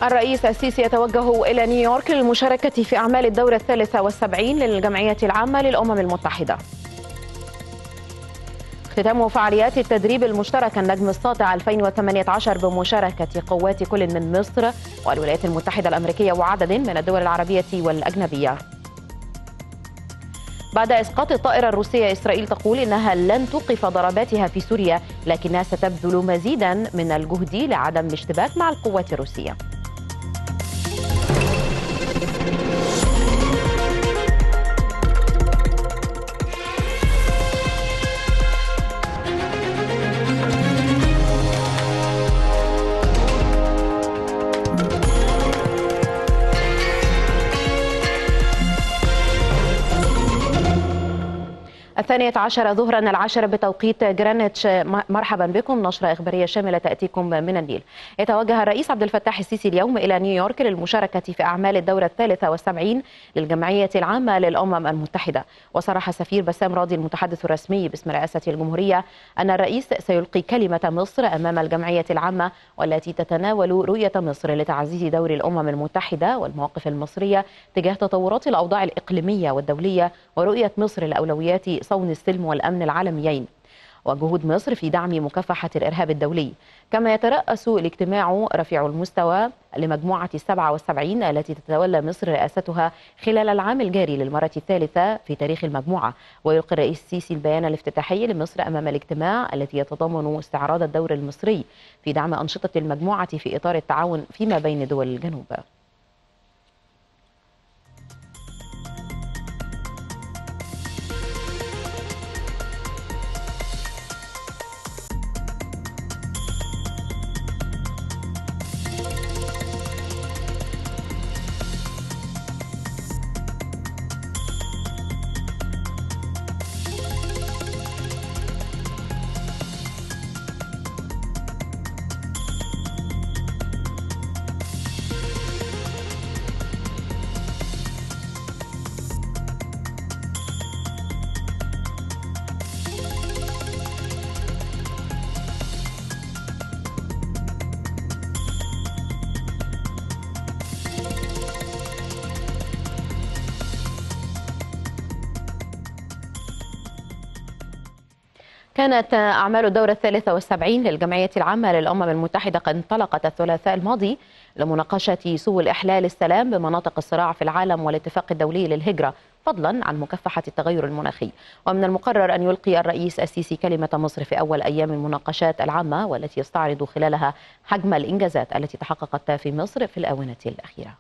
الرئيس السيسي يتوجه إلى نيويورك للمشاركة في أعمال الدورة 73 للجمعية العامة للأمم المتحدة. ختام فعاليات التدريب المشترك النجم الساطع 2018 بمشاركة قوات كل من مصر والولايات المتحدة الأمريكية وعدد من الدول العربية والأجنبية. بعد إسقاط الطائرة الروسية، إسرائيل تقول إنها لن توقف ضرباتها في سوريا، لكنها ستبذل مزيدا من الجهد لعدم الاشتباك مع القوات الروسية. الثانية عشر ظهرا 10 بتوقيت جرينتش. مرحبا بكم. نشرة إخبارية شاملة تأتيكم من النيل. يتوجه الرئيس عبد الفتاح السيسي اليوم إلى نيويورك للمشاركة في أعمال الدورة 73 للجمعية العامة للأمم المتحدة. وصرح سفير بسام راضي المتحدث الرسمي باسم رئاسة الجمهورية أن الرئيس سيلقي كلمة مصر أمام الجمعية العامة، والتي تتناول رؤية مصر لتعزيز دور الأمم المتحدة والمواقف المصرية تجاه تطورات الأوضاع الإقليمية والدولية، ورؤية مصر لأولويات صون السلم والأمن العالميين، وجهود مصر في دعم مكافحة الإرهاب الدولي. كما يترأس الاجتماع رفيع المستوى لمجموعة 77 التي تتولى مصر رئاستها خلال العام الجاري للمرة الثالثة في تاريخ المجموعة. ويلقي الرئيس السيسي البيان الافتتاحي لمصر أمام الاجتماع، التي يتضمن استعراض الدور المصري في دعم أنشطة المجموعة في إطار التعاون فيما بين دول الجنوب. كانت أعمال الدورة 73 للجمعية العامة للأمم المتحدة قد انطلقت الثلاثاء الماضي لمناقشة سبل إحلال السلام بمناطق الصراع في العالم والاتفاق الدولي للهجرة، فضلا عن مكافحة التغير المناخي. ومن المقرر أن يلقي الرئيس السيسي كلمة مصر في أول أيام المناقشات العامة، والتي يستعرض خلالها حجم الإنجازات التي تحققت في مصر في الآونة الأخيرة.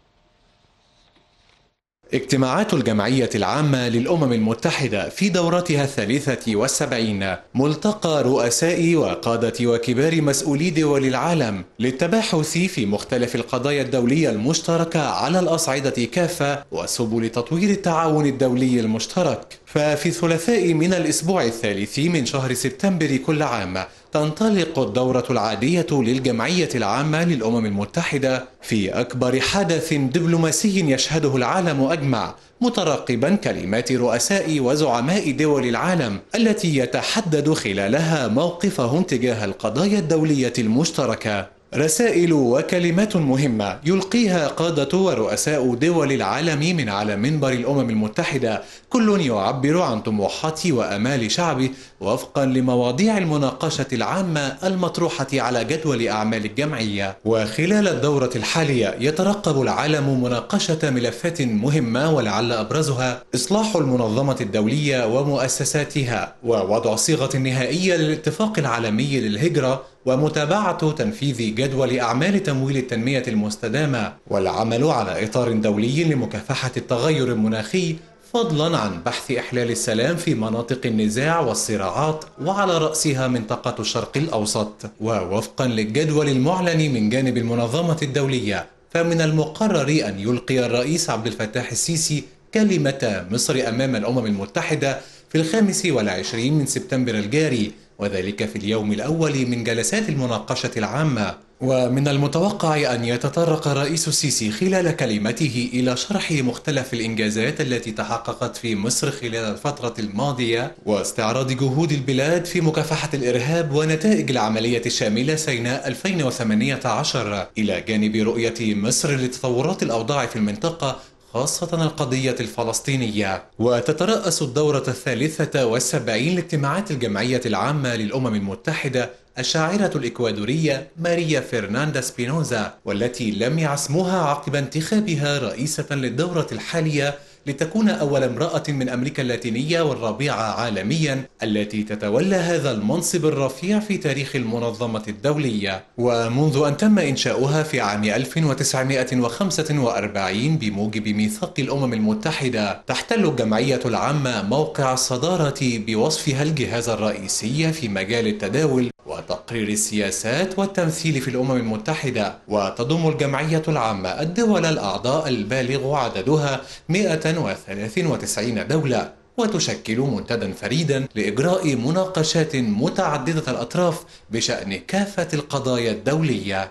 اجتماعات الجمعية العامة للأمم المتحدة في دورتها 73 ملتقى رؤساء وقادة وكبار مسؤولي دول العالم للتباحث في مختلف القضايا الدولية المشتركة على الأصعدة كافة وسبل تطوير التعاون الدولي المشترك. ففي الثلاثاء من الأسبوع الثالث من شهر سبتمبر كل عام تنطلق الدورة العادية للجمعية العامة للأمم المتحدة في أكبر حدث دبلوماسي يشهده العالم أجمع، مترقبا كلمات رؤساء وزعماء دول العالم التي يتحدد خلالها موقفهم تجاه القضايا الدولية المشتركة. رسائل وكلمات مهمة يلقيها قادة ورؤساء دول العالم من على منبر الأمم المتحدة، كل يعبر عن طموحات وأمال شعبه وفقا لمواضيع المناقشة العامة المطروحة على جدول أعمال الجمعية. وخلال الدورة الحالية يترقب العالم مناقشة ملفات مهمة، ولعل أبرزها إصلاح المنظمة الدولية ومؤسساتها، ووضع صيغة نهائية للاتفاق العالمي للهجرة، ومتابعة تنفيذ جدول أعمال تمويل التنمية المستدامة، والعمل على إطار دولي لمكافحة التغير المناخي، فضلا عن بحث إحلال السلام في مناطق النزاع والصراعات، وعلى رأسها منطقة الشرق الأوسط. ووفقا للجدول المعلن من جانب المنظمة الدولية، فمن المقرر أن يلقي الرئيس عبد الفتاح السيسي كلمة مصر أمام الأمم المتحدة في 25 من سبتمبر الجاري، وذلك في اليوم الأول من جلسات المناقشة العامة. ومن المتوقع أن يتطرق الرئيس السيسي خلال كلمته إلى شرح مختلف الإنجازات التي تحققت في مصر خلال الفترة الماضية واستعراض جهود البلاد في مكافحة الإرهاب ونتائج العملية الشاملة سيناء 2018 إلى جانب رؤية مصر لتطورات الأوضاع في المنطقة خاصة القضية الفلسطينية. وتترأس الدورة 73 لاجتماعات الجمعية العامة للأمم المتحدة الشاعرة الإكوادورية ماريا فرناندا سبينوزا، والتي لم يعصموها عقب انتخابها رئيسة للدورة الحالية لتكون أول امرأة من أمريكا اللاتينية والرابعة عالميا التي تتولى هذا المنصب الرفيع في تاريخ المنظمة الدولية. ومنذ أن تم إنشاؤها في عام 1945 بموجب ميثاق الأمم المتحدة، تحتل الجمعية العامة موقع الصدارة بوصفها الجهاز الرئيسي في مجال التداول وتقرير السياسات والتمثيل في الأمم المتحدة. وتضم الجمعية العامة الدول الأعضاء البالغ عددها 193 دولة، وتشكل منتدى فريدا لإجراء مناقشات متعددة الأطراف بشأن كافة القضايا الدولية.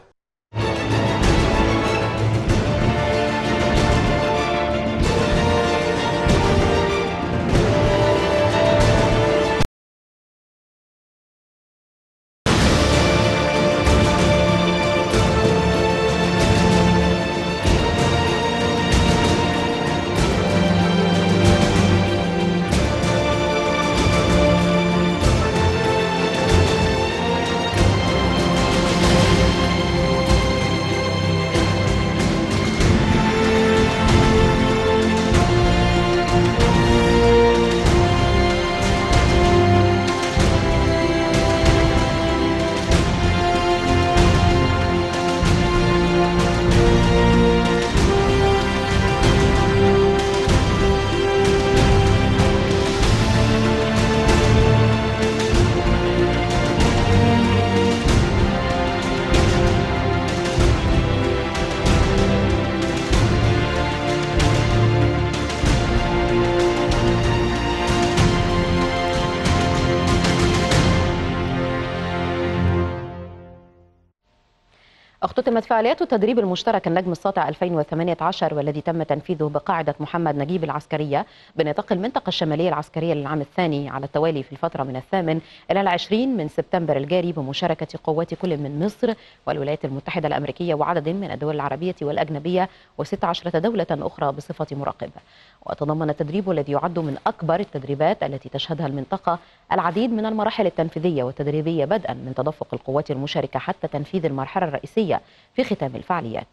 اختتمت فعاليات التدريب المشترك النجم الساطع 2018 والذي تم تنفيذه بقاعدة محمد نجيب العسكرية بنطاق المنطقة الشمالية العسكرية للعام الثاني على التوالي في الفترة من 8 إلى 20 من سبتمبر الجاري بمشاركة قوات كل من مصر والولايات المتحدة الأمريكية وعدد من الدول العربية والأجنبية و16 دولة أخرى بصفة مراقب. وتضمن التدريب الذي يعد من أكبر التدريبات التي تشهدها المنطقة العديد من المراحل التنفيذية والتدريبية بدءا من تدفق القوات المشاركة حتى تنفيذ المرحلة الرئيسية في ختام الفعاليات.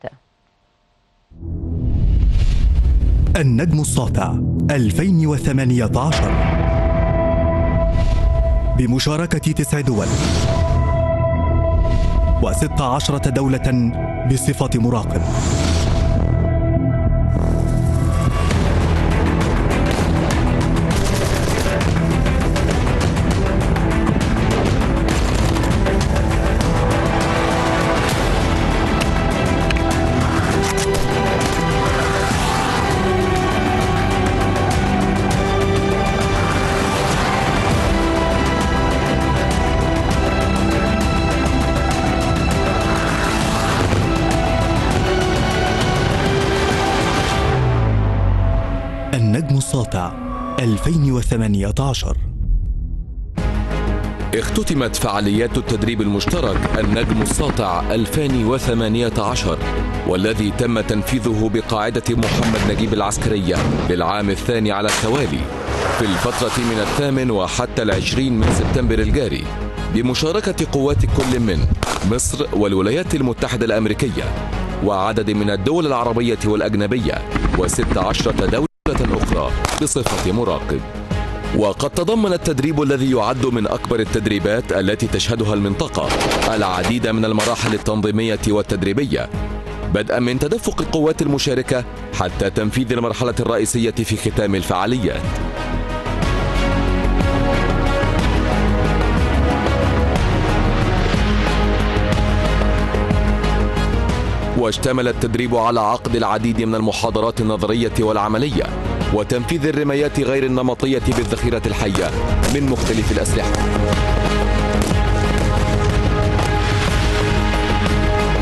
النجم الساطع 2018 بمشاركة 9 دول و16 دولة بصفة مراقب. النجم الساطع 2018. اختتمت فعاليات التدريب المشترك النجم الساطع 2018 والذي تم تنفيذه بقاعدة محمد نجيب العسكرية للعام الثاني على التوالي في الفترة من 8 وحتى 20 من سبتمبر الجاري بمشاركة قوات كل من مصر والولايات المتحدة الأمريكية وعدد من الدول العربية والأجنبية و16 دولة أخرى بصفة مراقب. وقد تضمن التدريب الذي يعد من أكبر التدريبات التي تشهدها المنطقة العديد من المراحل التنظيمية والتدريبية بدءا من تدفق القوات المشاركة حتى تنفيذ المرحلة الرئيسية في ختام الفعاليات. واشتمل التدريب على عقد العديد من المحاضرات النظرية والعملية وتنفيذ الرمايات غير النمطية بالذخيرة الحية من مختلف الأسلحة.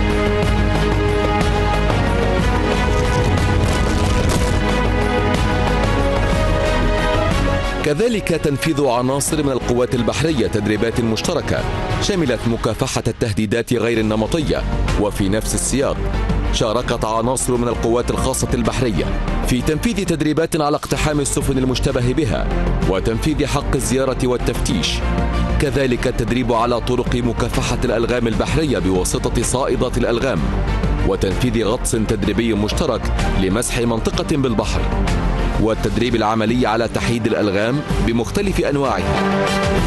كذلك تنفيذ عناصر من القوات البحرية تدريبات مشتركة شملت مكافحة التهديدات غير النمطية. وفي نفس السياق شاركت عناصر من القوات الخاصة البحرية في تنفيذ تدريبات على اقتحام السفن المشتبه بها وتنفيذ حق الزيارة والتفتيش. كذلك التدريب على طرق مكافحة الألغام البحرية بواسطة صائدات الألغام وتنفيذ غطس تدريبي مشترك لمسح منطقة بالبحر، والتدريب العملي على تحييد الألغام بمختلف أنواعها.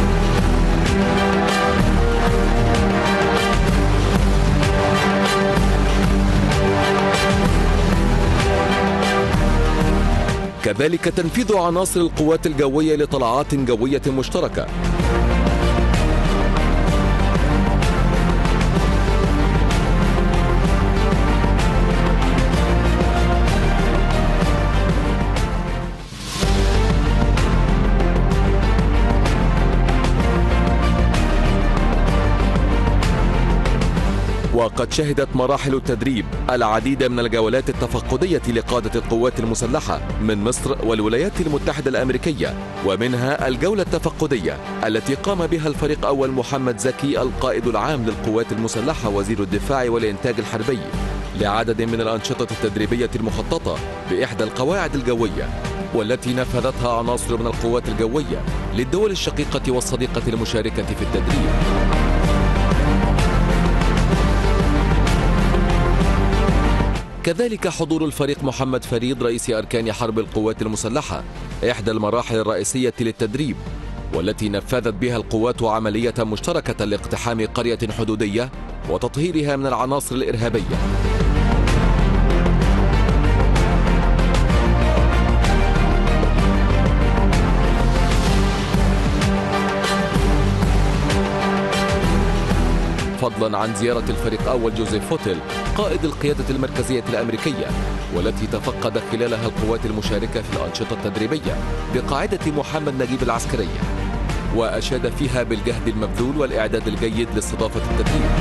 كذلك تنفيذ عناصر القوات الجوية لطلعات جوية مشتركة. وقد شهدت مراحل التدريب العديد من الجولات التفقدية لقادة القوات المسلحة من مصر والولايات المتحدة الأمريكية، ومنها الجولة التفقدية التي قام بها الفريق أول محمد زكي القائد العام للقوات المسلحة وزير الدفاع والإنتاج الحربي لعدد من الأنشطة التدريبية المخططة بإحدى القواعد الجوية، والتي نفذتها عناصر من القوات الجوية للدول الشقيقة والصديقة المشاركة في التدريب. كذلك حضور الفريق محمد فريد رئيس أركان حرب القوات المسلحة إحدى المراحل الرئيسية للتدريب، والتي نفذت بها القوات عملية مشتركة لاقتحام قرية حدودية وتطهيرها من العناصر الإرهابية. فضلا عن زيارة الفريق أول جوزيف فوتل قائد القيادة المركزية الأمريكية، والتي تفقد خلالها القوات المشاركة في الأنشطة التدريبية بقاعدة محمد نجيب العسكرية، وأشاد فيها بالجهد المبذول والإعداد الجيد لاستضافة التدريب.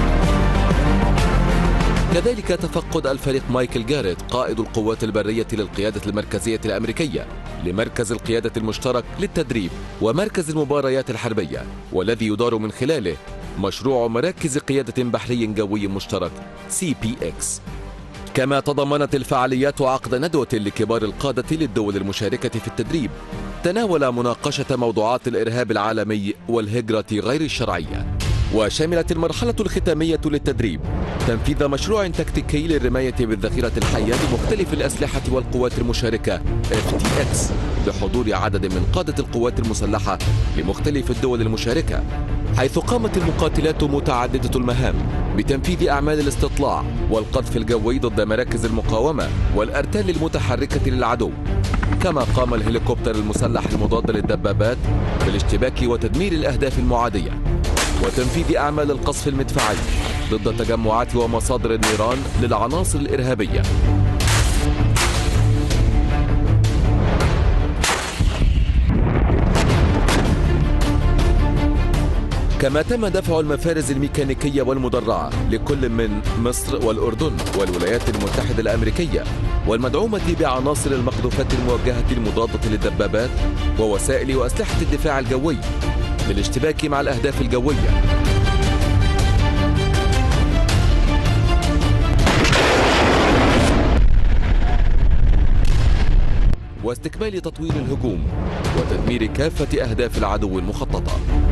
كذلك تفقد الفريق مايكل جاريت قائد القوات البرية للقيادة المركزية الأمريكية لمركز القيادة المشترك للتدريب ومركز المباريات الحربية، والذي يدار من خلاله مشروع مراكز قيادة بحري جوي مشترك CPX. كما تضمنت الفعاليات عقد ندوة لكبار القادة للدول المشاركة في التدريب تناول مناقشة موضوعات الإرهاب العالمي والهجرة غير الشرعية. وشملت المرحلة الختامية للتدريب تنفيذ مشروع تكتيكي للرماية بالذخيرة الحية لمختلف الأسلحة والقوات المشاركة FTX بحضور عدد من قادة القوات المسلحة لمختلف الدول المشاركة، حيث قامت المقاتلات متعددة المهام بتنفيذ أعمال الاستطلاع والقذف الجوي ضد مراكز المقاومة والأرتال المتحركة للعدو. كما قام الهليكوبتر المسلح المضاد للدبابات بالاشتباك وتدمير الأهداف المعادية وتنفيذ أعمال القصف المدفعي ضد تجمعات ومصادر النيران للعناصر الإرهابية. كما تم دفع المفارز الميكانيكية والمدرعة لكل من مصر والأردن والولايات المتحدة الأمريكية، والمدعومة بعناصر المقذوفات الموجهة المضادة للدبابات ووسائل وأسلحة الدفاع الجوي للاشتباك مع الأهداف الجوية. واستكمال تطوير الهجوم وتدمير كافة أهداف العدو المخططة.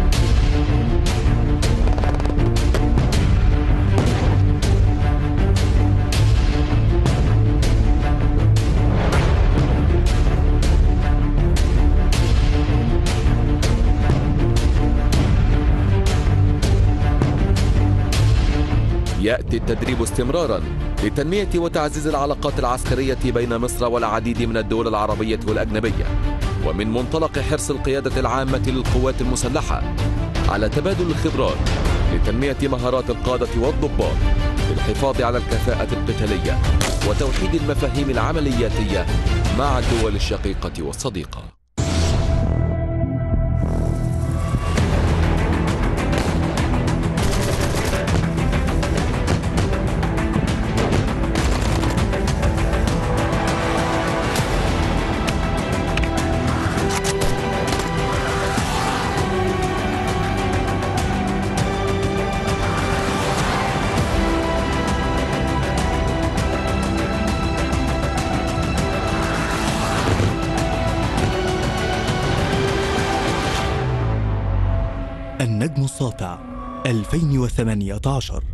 يأتي التدريب استمرارا لتنمية وتعزيز العلاقات العسكرية بين مصر والعديد من الدول العربية والأجنبية، ومن منطلق حرص القيادة العامة للقوات المسلحة على تبادل الخبرات لتنمية مهارات القادة والضباط للحفاظ على الكفاءة القتالية وتوحيد المفاهيم العملياتية مع الدول الشقيقة والصديقة. النجم الساطع 2018.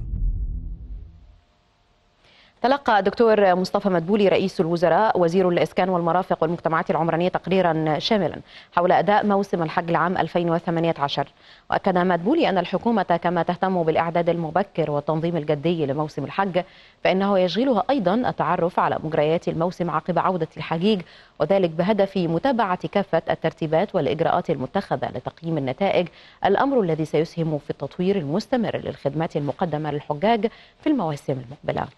تلقى الدكتور مصطفى مدبولي رئيس الوزراء وزير الإسكان والمرافق والمجتمعات العمرانية تقريرا شاملا حول أداء موسم الحج العام 2018. وأكد مدبولي أن الحكومة كما تهتم بالإعداد المبكر والتنظيم الجدي لموسم الحج، فإنه يشغلها أيضا التعرف على مجريات الموسم عقب عودة الحجيج، وذلك بهدف متابعة كافة الترتيبات والإجراءات المتخذة لتقييم النتائج، الأمر الذي سيسهم في التطوير المستمر للخدمات المقدمة للحجاج في المواسم المقبلة.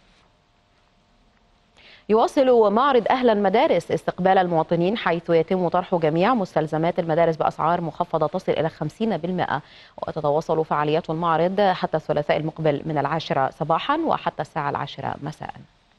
يواصل معرض أهل المدارس استقبال المواطنين، حيث يتم طرح جميع مستلزمات المدارس بأسعار مخفضة تصل إلى 50%، وتتواصل فعاليات المعرض حتى الثلاثاء المقبل من 10 صباحا وحتى الساعة 10 مساء.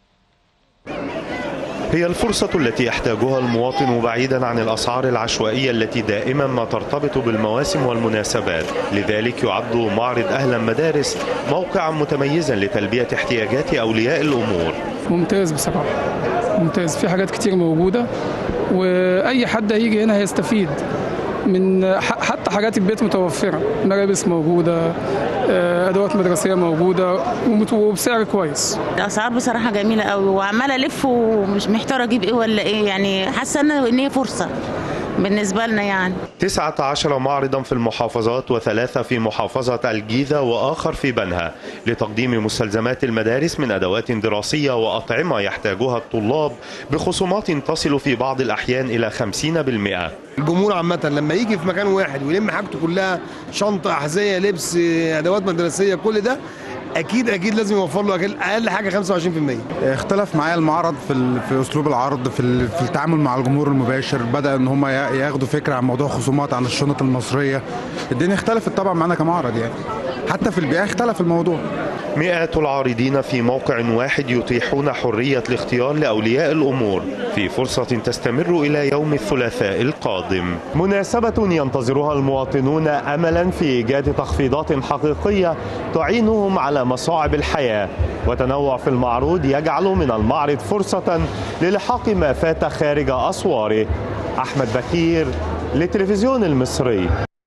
هي الفرصة التي يحتاجها المواطن بعيدا عن الأسعار العشوائية التي دائما ما ترتبط بالمواسم والمناسبات، لذلك يعد معرض أهل المدارس موقعا متميزا لتلبية احتياجات أولياء الأمور. ممتاز بصراحة، ممتاز، في حاجات كتير موجودة وأي حد هيجي هنا هيستفيد من حتى حاجات البيت متوفرة، ملابس موجودة، أدوات مدرسية موجودة وبسعر كويس. الأسعار بصراحة جميلة قوي، وعمالة ألف ومش محتارة أجيب إيه ولا إيه، يعني حاسة إن هي فرصة بالنسبة لنا. يعني 19 معرضا في المحافظات و3 في محافظة الجيزة وآخر في بنها لتقديم مستلزمات المدارس من أدوات دراسية وأطعمة يحتاجها الطلاب بخصومات تصل في بعض الأحيان إلى 50%. الجمهور عامة لما يجي في مكان واحد ويلم حاجته كلها، شنطة، أحذية، لبس، أدوات مدرسية، كل ده اكيد لازم يوفر له اقل حاجه 25%. اختلف معايا المعرض في اسلوب العرض، في التعامل مع الجمهور المباشر، بدا ان هم ياخدوا فكره عن موضوع خصومات عن الشنط المصريه. الدنيا اختلفت طبعا معانا كمعرض، يعني حتى في البيع اختلف الموضوع. مئات العارضين في موقع واحد يتيحون حرية الاختيار لأولياء الأمور في فرصة تستمر إلى يوم الثلاثاء القادم. مناسبة ينتظرها المواطنون أملا في إيجاد تخفيضات حقيقية تعينهم على مصاعب الحياة، وتنوع في المعروض يجعل من المعرض فرصة للحاق ما فات خارج أسواره. أحمد بكير للتلفزيون المصري.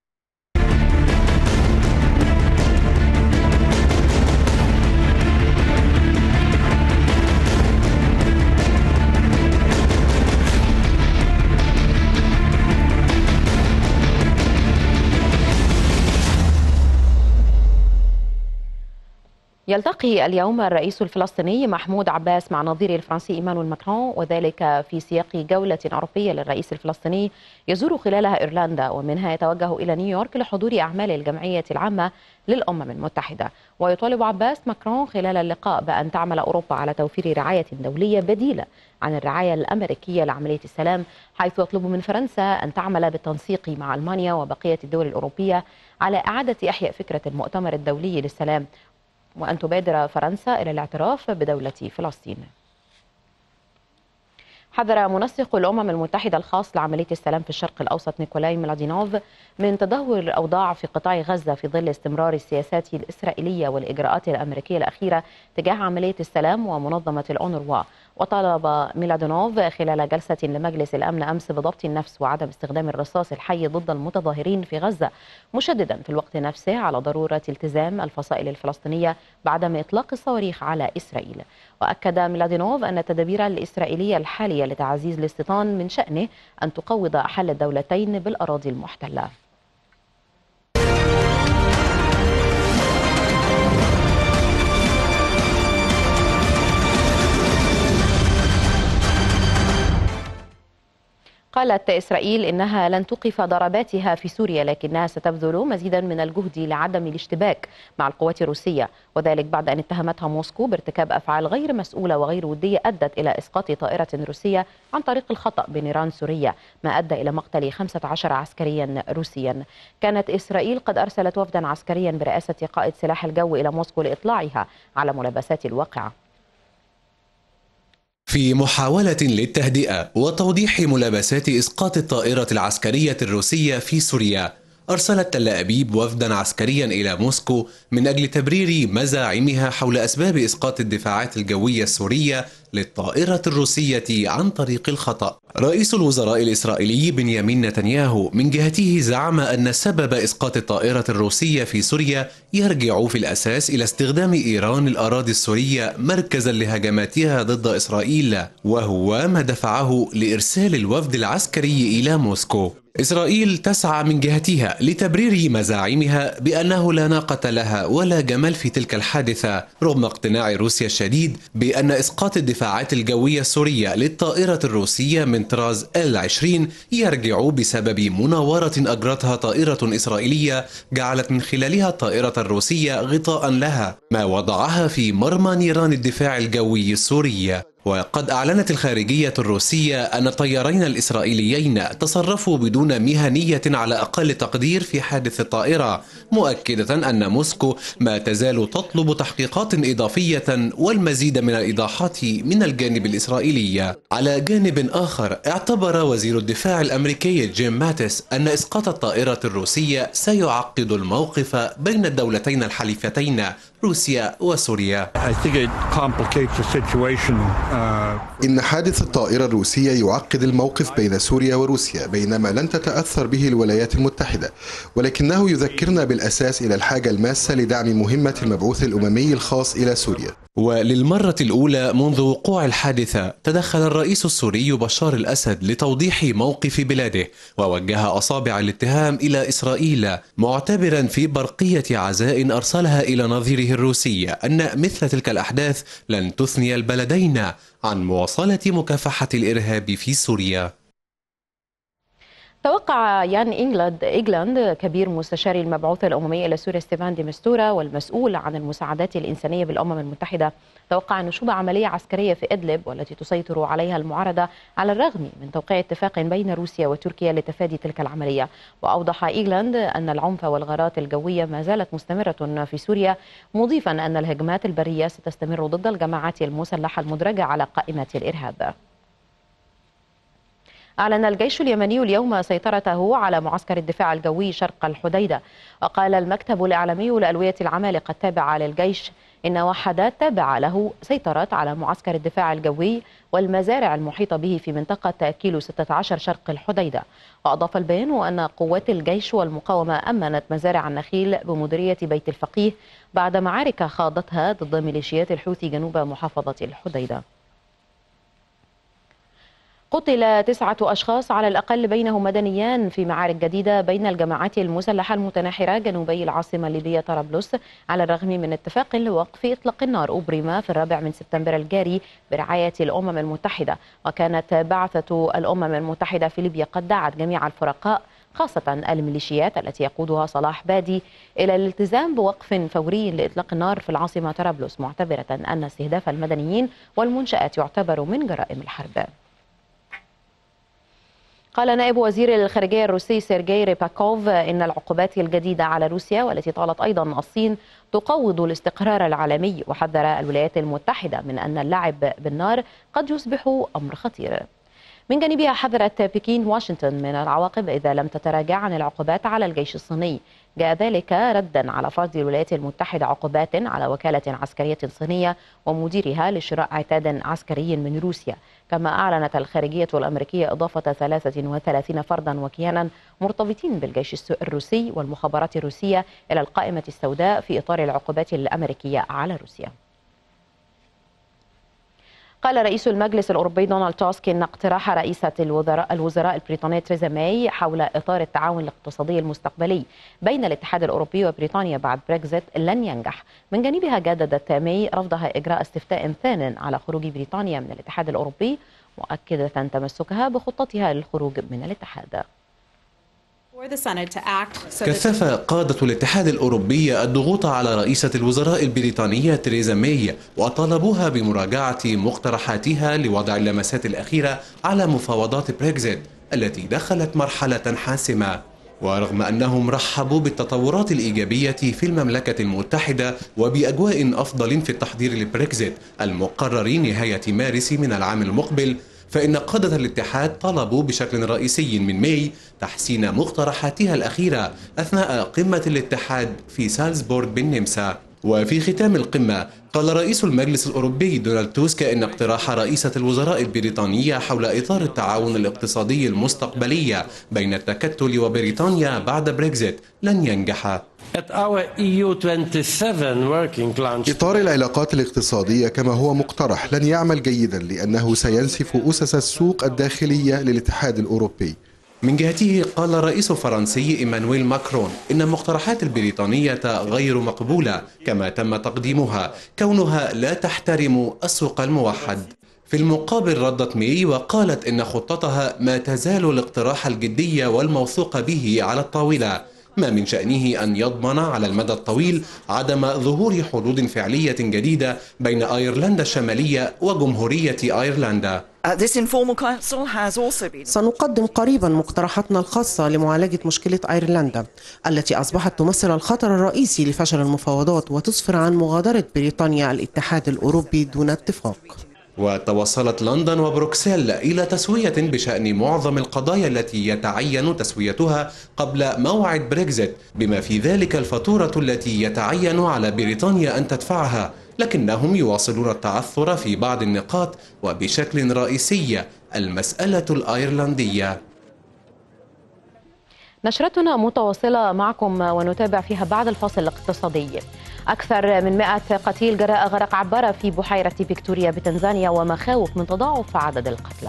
يلتقي اليوم الرئيس الفلسطيني محمود عباس مع نظيره الفرنسي إيمانويل ماكرون، وذلك في سياق جولة أوروبية للرئيس الفلسطيني يزور خلالها إيرلندا، ومنها يتوجه إلى نيويورك لحضور أعمال الجمعية العامة للأمم المتحدة. ويطالب عباس ماكرون خلال اللقاء بأن تعمل أوروبا على توفير رعاية دولية بديلة عن الرعاية الأمريكية لعملية السلام، حيث يطلب من فرنسا أن تعمل بالتنسيق مع ألمانيا وبقية الدول الأوروبية على إعادة إحياء فكرة المؤتمر الدولي للسلام، وأن تبادر فرنسا إلى الاعتراف بدولة فلسطين. حذر منسق الأمم المتحدة الخاص لعملية السلام في الشرق الأوسط نيكولاي ميلادينوف من تدهور الأوضاع في قطاع غزة في ظل استمرار السياسات الإسرائيلية والإجراءات الأمريكية الأخيرة تجاه عملية السلام ومنظمة الأونروا. وطالب ميلادينوف خلال جلسة لمجلس الأمن أمس بضبط النفس وعدم استخدام الرصاص الحي ضد المتظاهرين في غزة، مشددا في الوقت نفسه على ضرورة التزام الفصائل الفلسطينية بعدم إطلاق الصواريخ على إسرائيل. وأكد ميلادينوف أن التدابير الإسرائيلية الحالية لتعزيز الاستيطان من شأنه أن تقوض حل الدولتين بالأراضي المحتلة. قالت إسرائيل إنها لن توقف ضرباتها في سوريا، لكنها ستبذل مزيدا من الجهد لعدم الاشتباك مع القوات الروسية، وذلك بعد أن اتهمتها موسكو بارتكاب أفعال غير مسؤولة وغير ودية أدت إلى إسقاط طائرة روسية عن طريق الخطأ بنيران سورية، ما أدى إلى مقتل 15 عسكريا روسيا. كانت إسرائيل قد أرسلت وفدا عسكريا برئاسة قائد سلاح الجو إلى موسكو لإطلاعها على ملابسات الواقعة. في محاولة للتهدئة وتوضيح ملابسات إسقاط الطائرة العسكرية الروسية في سوريا، أرسلت تل أبيب وفدا عسكريا إلى موسكو من أجل تبرير مزاعمها حول أسباب إسقاط الدفاعات الجوية السورية للطائرة الروسية عن طريق الخطأ. رئيس الوزراء الإسرائيلي بنيامين نتنياهو من جهته زعم أن سبب إسقاط الطائرة الروسية في سوريا يرجع في الأساس إلى استخدام إيران الأراضي السورية مركزا لهجماتها ضد إسرائيل، وهو ما دفعه لإرسال الوفد العسكري إلى موسكو. إسرائيل تسعى من جهتها لتبرير مزاعمها بأنه لا ناقة لها ولا جمال في تلك الحادثة، رغم اقتناع روسيا الشديد بأن إسقاط الدفاعات الجوية السورية للطائرة الروسية من طراز L-20 يرجع بسبب مناورة أجرتها طائرة إسرائيلية جعلت من خلالها الطائرة الروسية غطاء لها، ما وضعها في مرمى نيران الدفاع الجوي السوري. وقد أعلنت الخارجية الروسية أن الطيارين الإسرائيليين تصرفوا بدون مهنية على أقل تقدير في حادث الطائرة، مؤكدة أن موسكو ما تزال تطلب تحقيقات إضافية والمزيد من الإيضاحات من الجانب الإسرائيلي. على جانب آخر، اعتبر وزير الدفاع الأمريكي جيم ماتيس أن إسقاط الطائرة الروسية سيعقد الموقف بين الدولتين الحليفتين روسيا وسوريا. إن حادث الطائرة الروسية يعقد الموقف بين سوريا وروسيا، بينما لن تتأثر به الولايات المتحدة، ولكنه يذكرنا بالأساس إلى الحاجة الماسة لدعم مهمة المبعوث الأممي الخاص إلى سوريا. وللمرة الأولى منذ وقوع الحادثة تدخل الرئيس السوري بشار الأسد لتوضيح موقف بلاده، ووجه أصابع الاتهام إلى إسرائيل، معتبرا في برقية عزاء أرسلها إلى نظيره الروسي أن مثل تلك الأحداث لن تثني البلدين عن مواصلة مكافحة الإرهاب في سوريا. توقع يان إيغلاند كبير مستشاري المبعوث الأممي إلى سوريا ستيفان دي مستورا والمسؤول عن المساعدات الإنسانية بالأمم المتحدة، توقع نشوب عملية عسكرية في إدلب والتي تسيطر عليها المعارضة على الرغم من توقيع اتفاق بين روسيا وتركيا لتفادي تلك العملية. وأوضح إيغلاند أن العنف والغارات الجوية ما زالت مستمرة في سوريا، مضيفا أن الهجمات البرية ستستمر ضد الجماعات المسلحة المدرجة على قائمة الإرهاب. أعلن الجيش اليمني اليوم سيطرته على معسكر الدفاع الجوي شرق الحديدة، وقال المكتب الإعلامي لألوية العمالقة التابعة للجيش إن وحدات تابعة له سيطرت على معسكر الدفاع الجوي والمزارع المحيطة به في منطقة كيلو 16 شرق الحديدة. وأضاف البيان أن قوات الجيش والمقاومة أمنت مزارع النخيل بمديرية بيت الفقيه بعد معارك خاضتها ضد ميليشيات الحوثي جنوب محافظة الحديدة. قتل 9 أشخاص على الأقل بينهم مدنيان في معارك جديدة بين الجماعات المسلحة المتناحرة جنوبي العاصمة الليبية طرابلس، على الرغم من اتفاق لوقف إطلاق النار أبرم في 4 سبتمبر الجاري برعاية الأمم المتحدة. وكانت بعثة الأمم المتحدة في ليبيا قد دعت جميع الفرقاء خاصة الميليشيات التي يقودها صلاح بادي إلى الالتزام بوقف فوري لإطلاق النار في العاصمة طرابلس، معتبرة أن استهداف المدنيين والمنشآت يعتبر من جرائم الحرب. قال نائب وزير الخارجية الروسي سيرجي ريباكوف إن العقوبات الجديدة على روسيا والتي طالت أيضا الصين تقوض الاستقرار العالمي، وحذر الولايات المتحدة من أن اللعب بالنار قد يصبح أمر خطير. من جانبها حذرت بكين واشنطن من العواقب إذا لم تتراجع عن العقوبات على الجيش الصيني. جاء ذلك ردا على فرض الولايات المتحدة عقوبات على وكالة عسكرية صينية ومديرها لشراء عتاد عسكري من روسيا. كما أعلنت الخارجية الأمريكية إضافة 33 فردا وكيانا مرتبطين بالجيش الروسي والمخابرات الروسية إلى القائمة السوداء في إطار العقوبات الأمريكية على روسيا. قال رئيس المجلس الأوروبي دونالد توسك إن اقتراح رئيسة الوزراء البريطانية تريزا ماي حول إطار التعاون الاقتصادي المستقبلي بين الاتحاد الأوروبي وبريطانيا بعد بريكزيت لن ينجح. من جانبها جددت ماي رفضها إجراء استفتاء ثان على خروج بريطانيا من الاتحاد الأوروبي، مؤكدة تمسكها بخطتها للخروج من الاتحاد. كثف قادة الاتحاد الأوروبي الضغوط على رئيسة الوزراء البريطانية تريزا ماي وطالبوها بمراجعة مقترحاتها لوضع اللمسات الأخيرة على مفاوضات بريكزيت التي دخلت مرحلة حاسمة. ورغم أنهم رحبوا بالتطورات الإيجابية في المملكة المتحدة وبأجواء أفضل في التحضير لبريكزيت المقرر نهاية مارس من العام المقبل، فإن قادة الاتحاد طلبوا بشكل رئيسي من ماي تحسين مقترحاتها الأخيرة أثناء قمة الاتحاد في سالزبورغ بالنمسا. وفي ختام القمة قال رئيس المجلس الأوروبي دونالد توسك إن اقتراح رئيسة الوزراء البريطانية حول إطار التعاون الاقتصادي المستقبلي بين التكتل وبريطانيا بعد بريكزيت لن ينجح. إطار العلاقات الاقتصادية كما هو مقترح لن يعمل جيدا لأنه سينسف أسس السوق الداخلية للاتحاد الأوروبي. من جهته قال الرئيس الفرنسي إيمانويل ماكرون إن المقترحات البريطانية غير مقبولة كما تم تقديمها كونها لا تحترم السوق الموحد. في المقابل ردت ماي وقالت إن خطتها ما تزال الاقتراح الجدي والموثوق به على الطاولة، ما من شأنه أن يضمن على المدى الطويل عدم ظهور حدود فعلية جديدة بين أيرلندا الشمالية وجمهورية أيرلندا. سنقدم قريبا مقترحاتنا الخاصة لمعالجة مشكلة أيرلندا التي أصبحت تمثل الخطر الرئيسي لفشل المفاوضات وتسفر عن مغادرة بريطانيا الاتحاد الأوروبي دون اتفاق. وتوصلت لندن وبروكسل إلى تسوية بشأن معظم القضايا التي يتعين تسويتها قبل موعد بريكزيت، بما في ذلك الفاتورة التي يتعين على بريطانيا أن تدفعها، لكنهم يواصلون التعثر في بعض النقاط وبشكل رئيسي المسألة الأيرلندية. نشرتنا متواصلة معكم ونتابع فيها بعد الفاصل الاقتصادي. أكثر من 100 قتيل جراء غرق عبارة في بحيرة فيكتوريا بتنزانيا ومخاوف من تضاعف عدد القتلى.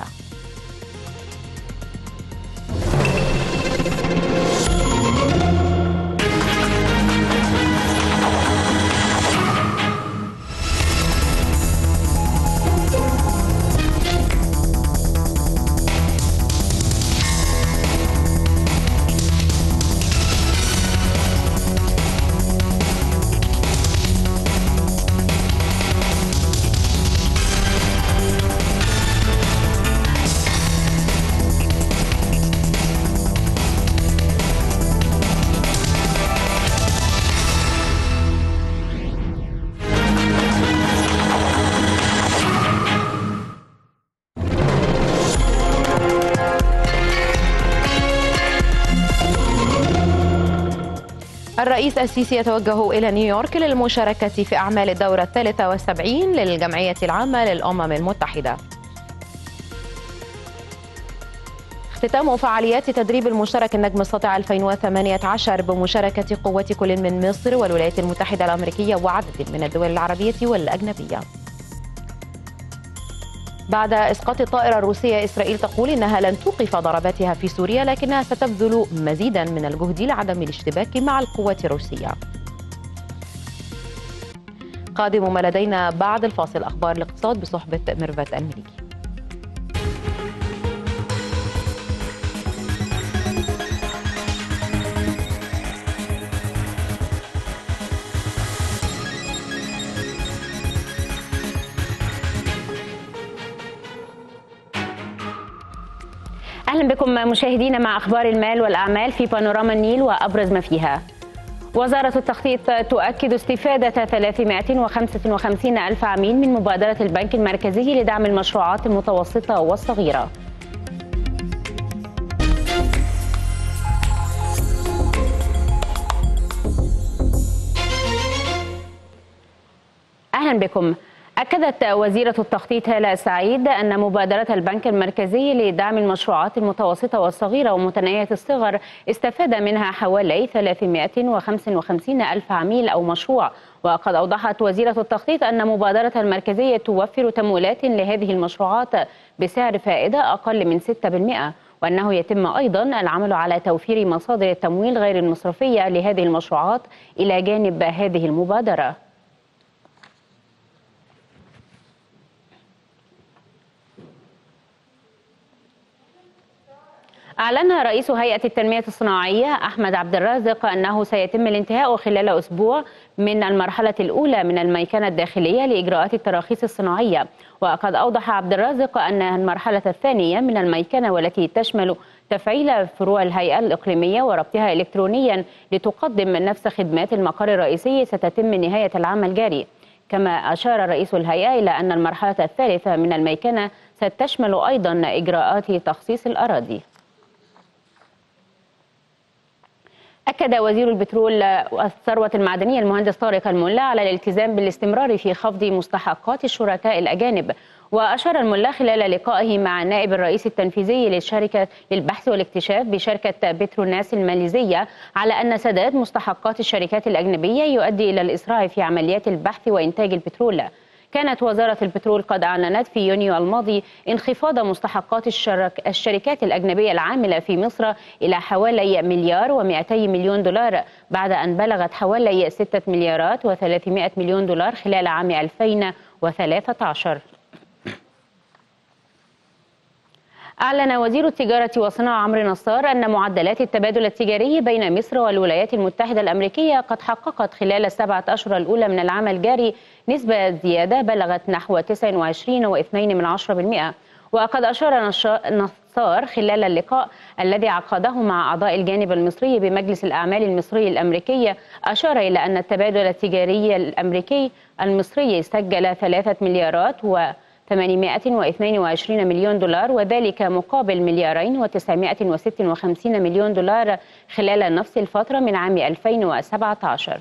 الرئيس السيسي يتوجه إلى نيويورك للمشاركة في أعمال الدورة 73 للجمعية العامة للأمم المتحدة. اختتام فعاليات تدريب المشترك النجم الساطع 2018 بمشاركة قوات كل من مصر والولايات المتحدة الأمريكية وعدد من الدول العربية والأجنبية. بعد إسقاط الطائرة الروسية، إسرائيل تقول إنها لن توقف ضرباتها في سوريا لكنها ستبذل مزيدا من الجهد لعدم الاشتباك مع القوات الروسية. قادم ما لدينا بعد الفاصل أخبار الاقتصاد بصحبة ميرفت المليكي. أهلا بكم مشاهدينا مع أخبار المال والأعمال في بانوراما النيل وأبرز ما فيها. وزارة التخطيط تؤكد استفادة 355 ألف عميل من مبادرة البنك المركزي لدعم المشروعات المتوسطة والصغيرة. أهلا بكم. أكدت وزيرة التخطيط هالة سعيد أن مبادرة البنك المركزي لدعم المشروعات المتوسطة والصغيرة ومتناهية الصغر استفاد منها حوالي 355 ألف عميل أو مشروع. وقد أوضحت وزيرة التخطيط أن مبادرة المركزية توفر تمويلات لهذه المشروعات بسعر فائدة أقل من 6%، وأنه يتم أيضا العمل على توفير مصادر التمويل غير المصرفية لهذه المشروعات إلى جانب هذه المبادرة. أعلن رئيس هيئة التنمية الصناعية أحمد عبد الرازق أنه سيتم الانتهاء خلال أسبوع من المرحلة الأولى من الميكنة الداخلية لإجراءات التراخيص الصناعية. وقد أوضح عبد الرازق أن المرحلة الثانية من الميكنة والتي تشمل تفعيل فروع الهيئة الإقليمية وربطها إلكترونيا لتقدم نفس خدمات المقر الرئيسي ستتم نهاية العام الجاري. كما أشار رئيس الهيئة إلى أن المرحلة الثالثة من الميكنة ستشمل أيضا إجراءات تخصيص الأراضي. أكد وزير البترول والثروة المعدنية المهندس طارق الملا على الالتزام بالاستمرار في خفض مستحقات الشركاء الأجانب. وأشار الملا خلال لقائه مع نائب الرئيس التنفيذي للشركة للبحث والاكتشاف بشركة بتروناس الماليزية على أن سداد مستحقات الشركات الأجنبية يؤدي إلى الإسراع في عمليات البحث وإنتاج البترول. كانت وزارة البترول قد أعلنت في يونيو الماضي انخفاض مستحقات الشركات الأجنبية العاملة في مصر إلى حوالي $1,200,000,000 بعد أن بلغت حوالي 6,300,000,000,000 خلال عام 2013. أعلن وزير التجارة والصناعة عمرو نصار أن معدلات التبادل التجاري بين مصر والولايات المتحدة الأمريكية قد حققت خلال ال7 أشهر الأولى من العام الجاري نسبة زيادة بلغت نحو 29.2%. وقد أشار نصار خلال اللقاء الذي عقده مع أعضاء الجانب المصري بمجلس الأعمال المصري الأمريكي، أشار إلى أن التبادل التجاري الأمريكي المصري سجل 3,822,000,000 وذلك مقابل $2,956,000,000 خلال نفس الفترة من عام 2017.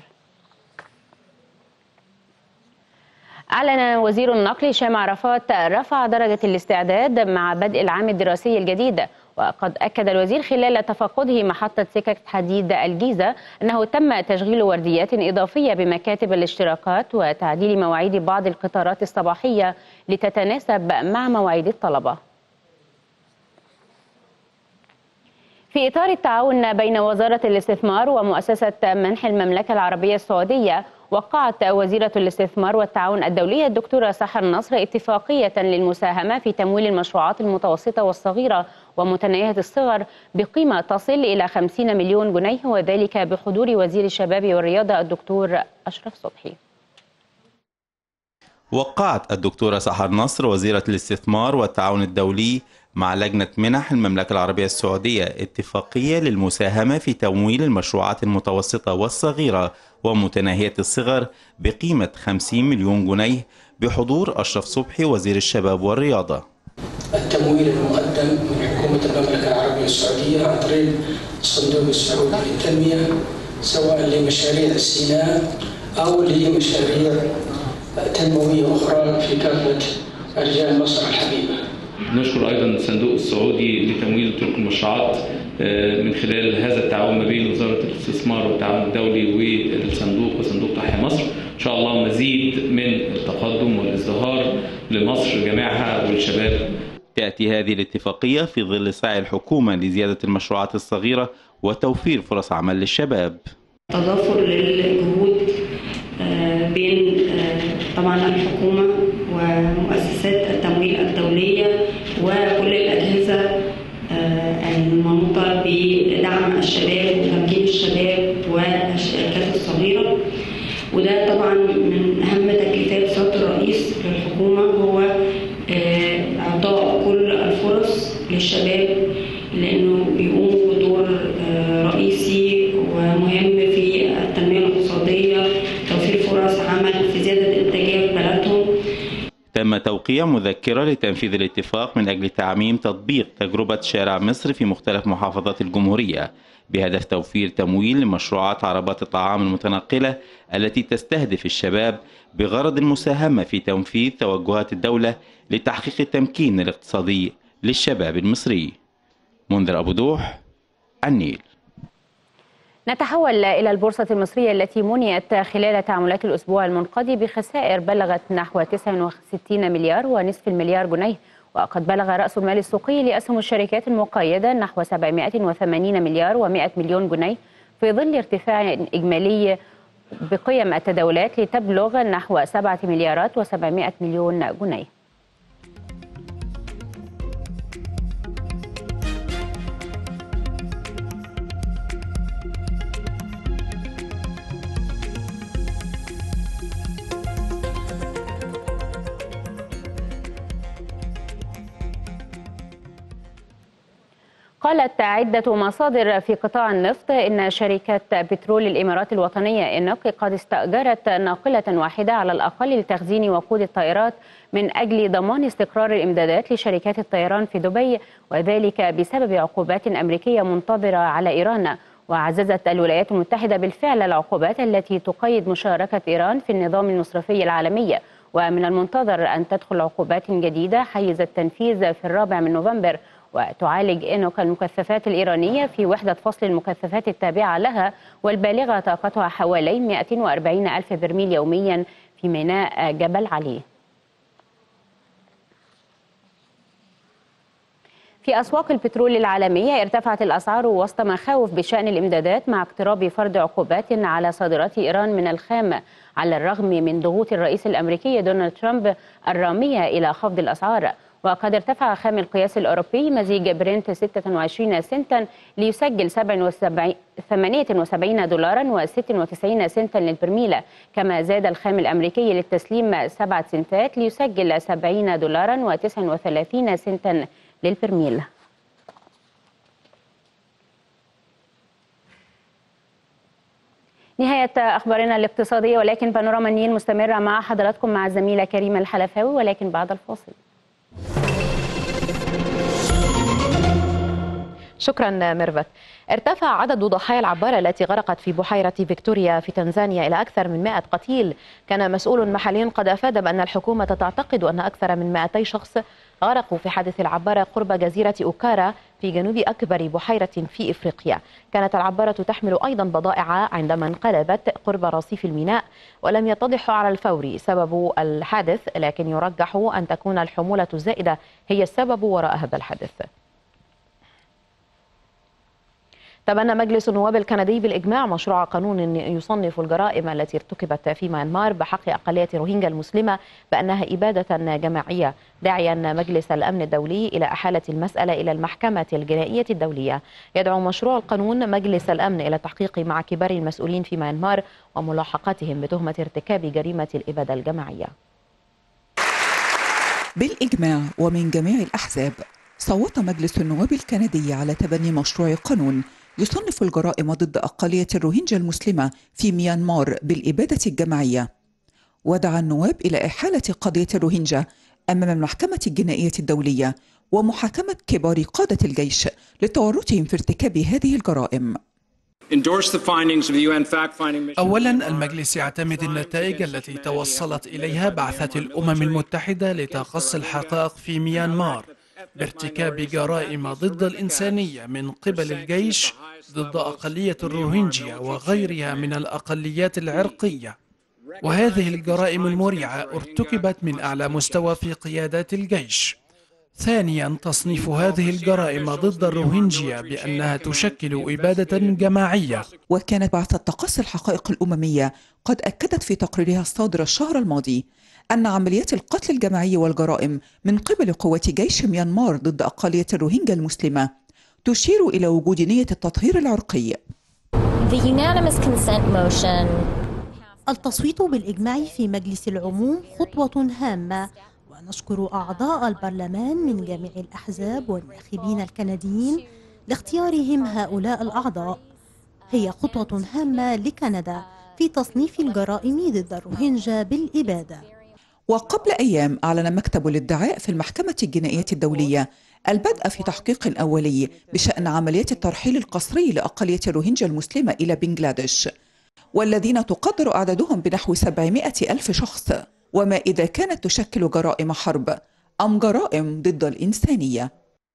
أعلن وزير النقل هشام عرفات رفع درجة الاستعداد مع بدء العام الدراسي الجديد. وقد أكد الوزير خلال تفقده محطة سكك حديد الجيزة أنه تم تشغيل ورديات إضافية بمكاتب الاشتراكات وتعديل مواعيد بعض القطارات الصباحية لتتناسب مع مواعيد الطلبة. في إطار التعاون بين وزارة الاستثمار ومؤسسة منح المملكة العربية السعودية، وقعت وزيرة الاستثمار والتعاون الدولية الدكتورة سحر نصر اتفاقية للمساهمة في تمويل المشروعات المتوسطة والصغيرة ومتناهية الصغر بقيمة تصل إلى 50 مليون جنيه، وذلك بحضور وزير الشباب والرياضة الدكتور أشرف صبحي. وقعت الدكتورة سحر نصر وزيرة الاستثمار والتعاون الدولي مع لجنة منح المملكة العربية السعودية اتفاقية للمساهمة في تمويل المشروعات المتوسطة والصغيرة ومتناهية الصغر بقيمة 50 مليون جنيه بحضور أشرف صبحي وزير الشباب والرياضة. التمويل المقدم من حكومة المملكة العربية السعودية عن طريق الصندوق السعودي للتنمية، سواء لمشاريع السيناء أو لمشاريع تنموية أخرى في كافة أرجاء مصر الحبيبة. نشكر أيضا الصندوق السعودي لتمويل طرق المشروعات من خلال هذا التعاون ما بين وزارة الاستثمار والتعاون الدولي والصندوق وصندوق تحيا مصر. إن شاء الله مزيد من التقدم والازدهار لمصر جميعها والشباب. تأتي هذه الاتفاقية في ظل سعي الحكومة لزيادة المشروعات الصغيرة وتوفير فرص عمل للشباب. تضافر للجهود بين طبعا الحكومة ومؤسسات التمويل الدولية وكل الأجهزة المنوطة بدعم الشباب وتمكين الشباب والشركات الصغيرة. وده طبعا من أهم تكليفات سيادة الرئيس للحكومة هو إعطاء كل الفرص للشباب، لأنه بيقوموا بدور رئيسي ومهم في التنمية الاقتصادية، توفير فرص عمل في زيادة إنتاجية في بلدهم. تم توقيع مذكرة لتنفيذ الاتفاق من أجل تعميم تطبيق تجربة شارع مصر في مختلف محافظات الجمهورية بهدف توفير تمويل لمشروعات عربات الطعام المتنقلة التي تستهدف الشباب بغرض المساهمة في تنفيذ توجهات الدولة لتحقيق التمكين الاقتصادي للشباب المصري. منذر أبو دوح، النيل. نتحول إلى البورصة المصرية التي منيت خلال تعاملات الأسبوع المنقضي بخسائر بلغت نحو 69 مليار ونصف المليار جنيه. وقد بلغ رأس المال السوقي لأسهم الشركات المقيدة نحو 780 مليار و100 مليون جنيه في ظل ارتفاع إجمالي بقيم التداولات لتبلغ نحو 7 مليارات و700 مليون جنيه. قالت عدة مصادر في قطاع النفط إن شركة بترول الإمارات الوطنية إنوك قد استأجرت ناقلة واحدة على الأقل لتخزين وقود الطائرات من أجل ضمان استقرار الإمدادات لشركات الطيران في دبي، وذلك بسبب عقوبات أمريكية منتظرة على إيران. وعززت الولايات المتحدة بالفعل العقوبات التي تقيد مشاركة إيران في النظام المصرفي العالمي، ومن المنتظر أن تدخل عقوبات جديدة حيز التنفيذ في 4 نوفمبر. وتعالج إنوك المكثفات الإيرانية في وحدة فصل المكثفات التابعة لها، والبالغة طاقتها حوالي 240 ألف برميل يوميا في ميناء جبل علي. في أسواق البترول العالمية ارتفعت الأسعار وسط مخاوف بشأن الإمدادات مع اقتراب فرض عقوبات على صادرات إيران من الخام، على الرغم من ضغوط الرئيس الأمريكي دونالد ترامب الرامية إلى خفض الأسعار. وقد ارتفع خام القياس الأوروبي مزيج برنت 26 سنتا ليسجل 78 دولارا و96 سنتا للبرميل، كما زاد الخام الأمريكي للتسليم 7 سنتات ليسجل 70 دولارا و39 سنتا للبرميل. نهاية أخبارنا الاقتصادية، ولكن بانوراما النيل مستمرة مع حضراتكم مع الزميلة كريمة الحلفاوي، ولكن بعد الفاصل. شكرا ميرفت. ارتفع عدد ضحايا العبارة التي غرقت في بحيرة فيكتوريا في تنزانيا إلى أكثر من 100 قتيل. كان مسؤول محلي قد أفاد بأن الحكومة تعتقد أن أكثر من 200 شخص غرقوا في حادث العبارة قرب جزيرة أوكارا في جنوب أكبر بحيرة في إفريقيا. كانت العبارة تحمل أيضا بضائع عندما انقلبت قرب رصيف الميناء، ولم يتضح على الفور سبب الحادث، لكن يرجح أن تكون الحمولة الزائدة هي السبب وراء هذا الحادث. تبنى مجلس النواب الكندي بالإجماع مشروع قانون يصنف الجرائم التي ارتكبت في ميانمار بحق أقلية روهينجا المسلمة بأنها إبادة جماعية، داعيا مجلس الأمن الدولي إلى إحالة المسألة إلى المحكمة الجنائية الدولية. يدعو مشروع القانون مجلس الأمن إلى التحقيق مع كبار المسؤولين في ميانمار وملاحقتهم بتهمة ارتكاب جريمة الإبادة الجماعية. بالإجماع ومن جميع الأحزاب، صوت مجلس النواب الكندي على تبني مشروع قانون يصنف الجرائم ضد أقلية الروهينجا المسلمة في ميانمار بالإبادة الجماعية، ودعا النواب إلى إحالة قضية الروهينجا أمام المحكمة الجنائية الدولية ومحاكمة كبار قادة الجيش لتورطهم في ارتكاب هذه الجرائم. أولا، المجلس يعتمد النتائج التي توصلت إليها بعثة الأمم المتحدة لتقصي الحقائق في ميانمار بارتكاب جرائم ضد الإنسانية من قبل الجيش ضد أقلية الروهينجيا وغيرها من الأقليات العرقية، وهذه الجرائم المريعة ارتكبت من أعلى مستوى في قيادات الجيش. ثانيا، تصنيف هذه الجرائم ضد الروهينجيا بأنها تشكل إبادة جماعية. وكانت بعثة تقصي الحقائق الأممية قد أكدت في تقريرها الصادر الشهر الماضي أن عمليات القتل الجماعي والجرائم من قبل قوات جيش ميانمار ضد أقلية الروهينجا المسلمة تشير إلى وجود نية التطهير العرقي. التصويت بالإجماع في مجلس العموم خطوة هامة، ونشكر أعضاء البرلمان من جميع الأحزاب والناخبين الكنديين لاختيارهم هؤلاء الأعضاء. هي خطوة هامة لكندا في تصنيف الجرائم ضد الروهينجا بالإبادة. وقبل أيام أعلن مكتب الادعاء في المحكمة الجنائية الدولية البدء في تحقيق أولي بشأن عمليات الترحيل القسري لأقلية الروهينجا المسلمة إلى بنغلاديش، والذين تقدر أعدادهم بنحو 700 ألف شخص، وما إذا كانت تشكل جرائم حرب أم جرائم ضد الإنسانية.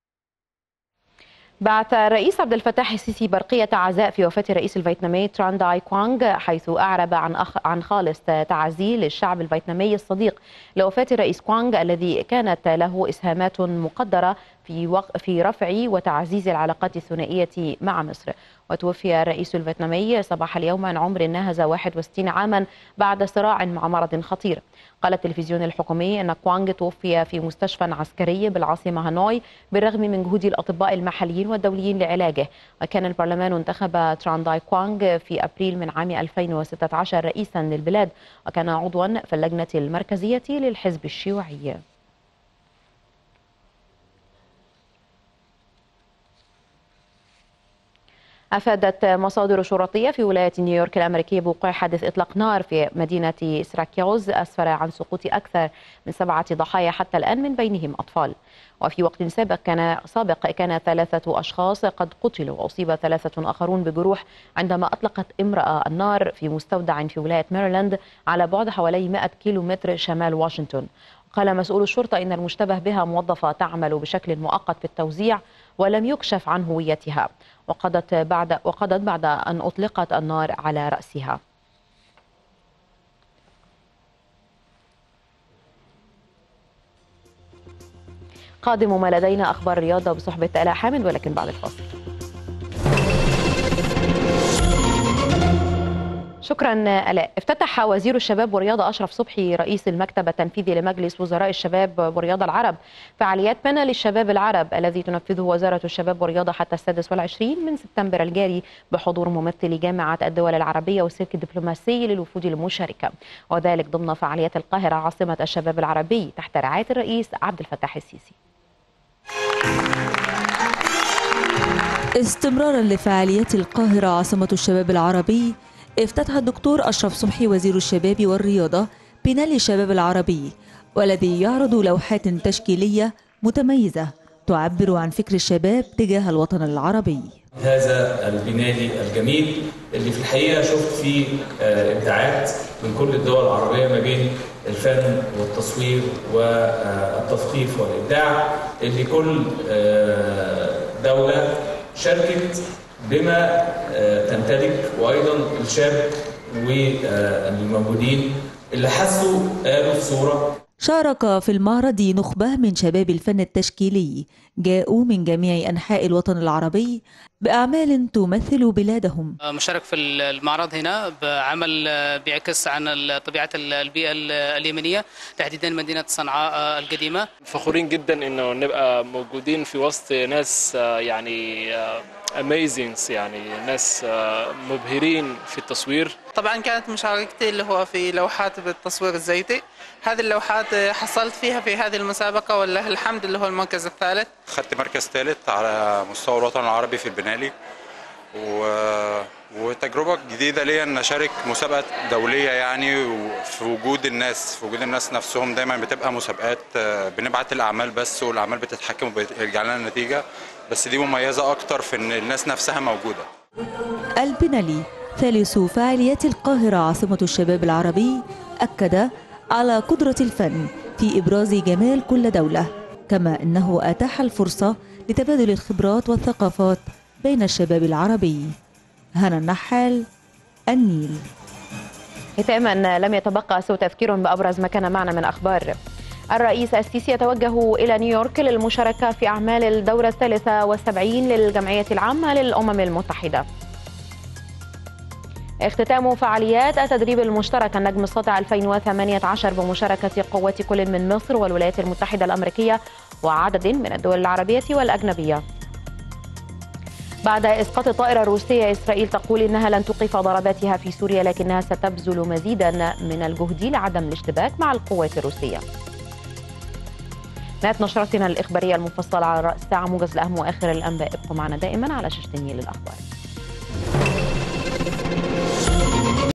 بعث الرئيس عبد الفتاح السيسي برقية عزاء في وفاة الرئيس الفيتنامي تران داي كوانغ، حيث أعرب عن خالص تعزيه للشعب الفيتنامي الصديق لوفاة الرئيس كوانغ الذي كانت له إسهامات مقدرة في رفع وتعزيز العلاقات الثنائية مع مصر. وتوفي الرئيس الفيتنامي صباح اليوم عن عمر ناهز 61 عاما بعد صراع مع مرض خطير. قال التلفزيون الحكومي أن كوانغ توفي في مستشفى عسكري بالعاصمة هانوي بالرغم من جهود الأطباء المحليين والدوليين لعلاجه. وكان البرلمان انتخب تران داي كوانغ في أبريل من عام 2016 رئيسا للبلاد، وكان عضوا في اللجنة المركزية للحزب الشيوعي. أفادت مصادر شرطية في ولاية نيويورك الأمريكية بوقوع حادث إطلاق نار في مدينة سراكيوز أسفر عن سقوط أكثر من 7 ضحايا حتى الآن، من بينهم أطفال. وفي وقت سابق كان 3 أشخاص قد قتلوا، وأصيب 3 آخرون بجروح عندما أطلقت امرأة النار في مستودع في ولاية ميريلاند على بعد حوالي 100 كيلومتر شمال واشنطن. قال مسؤول الشرطة إن المشتبه بها موظفة تعمل بشكل مؤقت في التوزيع ولم يكشف عن هويتها، وقضت بعد أن أطلقت النار على رأسها. قادم ما لدينا أخبار الرياضة بصحبة آلاء حامد، ولكن بعد الفاصل. شكرا آلاء. افتتح وزير الشباب والرياضة أشرف صبحي رئيس المكتب التنفيذي لمجلس وزراء الشباب والرياضة العرب فعاليات بانل الشباب العرب الذي تنفذه وزارة الشباب والرياضة حتى 26 من سبتمبر الجاري بحضور ممثلي جامعة الدول العربية والسلك الدبلوماسي للوفود المشاركة، وذلك ضمن فعاليات القاهرة عاصمة الشباب العربي تحت رعاية الرئيس عبد الفتاح السيسي. استمرارا لفعاليات القاهرة عاصمة الشباب العربي، افتتح الدكتور أشرف صبحي وزير الشباب والرياضة بنال الشباب العربي، والذي يعرض لوحات تشكيلية متميزة تعبر عن فكر الشباب تجاه الوطن العربي. هذا البنالي الجميل اللي في الحقيقة شفت فيه إبداعات من كل الدول العربية ما بين الفن والتصوير والتثقيف والإبداع، اللي كل دولة شاركت بما تمتلك، وأيضا الشاب والموجودين اللي حسوا قالوا في صورة. شارك في المعرض نخبة من شباب الفن التشكيلي جاءوا من جميع أنحاء الوطن العربي بأعمال تمثل بلادهم. مشارك في المعرض هنا بعمل بيعكس عن طبيعة البيئة اليمنية، تحديدا مدينة صنعاء القديمة. فخورين جدا إنه نبقى موجودين في وسط ناس يعني amazing، يعني ناس مبهرين في التصوير. طبعا كانت مشاركتي اللي هو في لوحات بالتصوير الزيتي، هذه اللوحات حصلت فيها في هذه المسابقة ولله الحمد اللي هو المركز الثالث. خدت مركز ثالث على مستوى الوطن العربي في البنالي، وتجربة جديدة ليا ان اشارك مسابقة دولية، يعني في وجود الناس نفسهم. دايما بتبقى مسابقات بنبعت الاعمال بس، والاعمال بتتحكم وبيرجع لنا النتيجة، بس دي مميزة اكتر في ان الناس نفسها موجودة. البنالي ثالث فعاليات القاهرة عاصمة الشباب العربي أكد على قدرة الفن في إبراز جمال كل دولة، كما أنه أتاح الفرصة لتبادل الخبرات والثقافات بين الشباب العربي. هنا النحال، النيل. ختاما لم يتبقى سوى تذكير بأبرز ما كان معنا من أخبار. الرئيس السيسي يتوجه إلى نيويورك للمشاركة في أعمال الدورة 73 للجمعية العامة للأمم المتحدة. اختتام فعاليات التدريب المشترك النجم الساطع 2018 بمشاركة قوات كل من مصر والولايات المتحدة الأمريكية وعدد من الدول العربية والأجنبية. بعد إسقاط الطائرة الروسية، إسرائيل تقول إنها لن توقف ضرباتها في سوريا، لكنها ستبذل مزيدا من الجهد لعدم الاشتباك مع القوات الروسية. نهاية نشرتنا الإخبارية المفصلة على رأس ساعة، موجز الأهم وآخر الأنباء. ابقوا معنا دائما على شاشة النيل للأخبار.